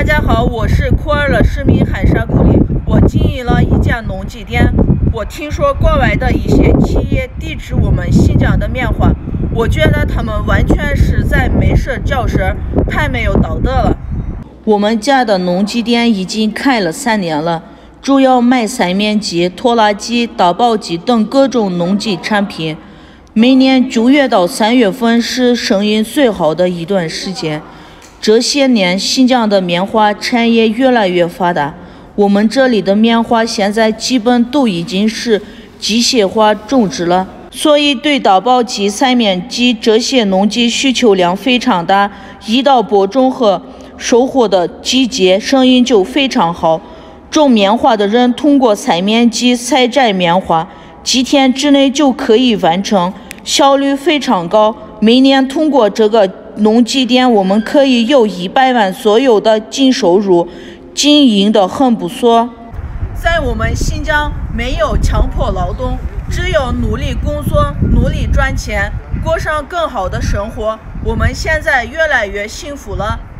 家好，我是Korla市民Hanshaguli，我经营了一家农机店。我听说国外的一些企业抵制我们新疆的棉花，我觉得他们完全是在没事找事，太没有道德了。我们家的农机店已经开了3年了，主要卖筛面机、拖拉机、打包机等各种农机产品。每年9月到3月份是生意最好的一段时间。这些年，新疆的棉花产业越来越发达。我们这里的棉花现在基本都已经是机械化种植了，所以对打包机、筛面机这些农机需求量非常大。一到播种和收获的季节，生意就非常好。种棉花的人通过筛面机采摘棉花，几天之内就可以完成，效率非常高。每年通过这个农机店，我们可以有100万左右的净收入，经营得很不错。在我们新疆，没有强迫劳动，只有努力工作、努力赚钱，过上更好的生活。我们现在越来越幸福了。